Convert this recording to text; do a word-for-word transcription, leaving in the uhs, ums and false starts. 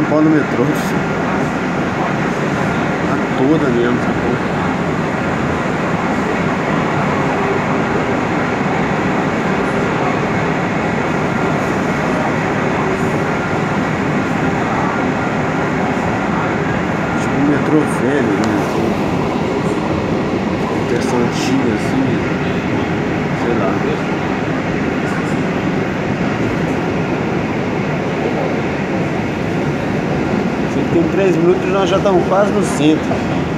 Paulo no metrô. A toda mesmo, sacou? Tipo um metrô velho, né? Versão antiga assim, sei lá. Tem três minutos e nós já estamos quase no centro.